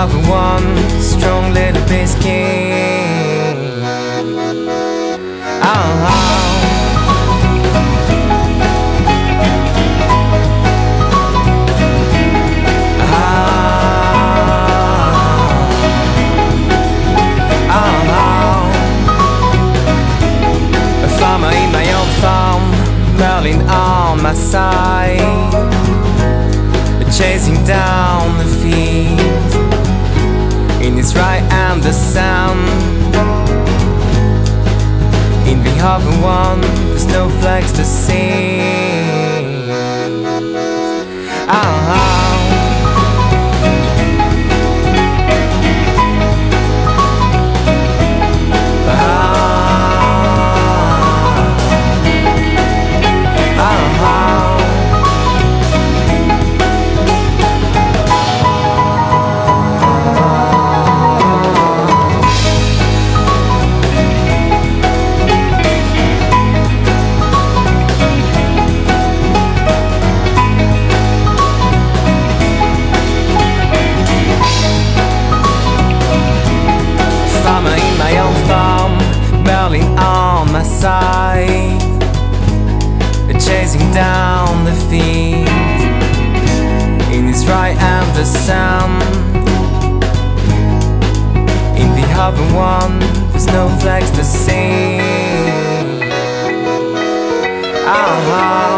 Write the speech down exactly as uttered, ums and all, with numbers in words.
other one, strong little biscuit. Oh, oh. In my own farm, Merlin on my side, chasing down the field. In his right hand the sun, in the other one the snowflakes to see. Oh, oh. Merlin on my side, chasing down the field. In his right hand the sun, in the other one the snowflakes to see. Ah.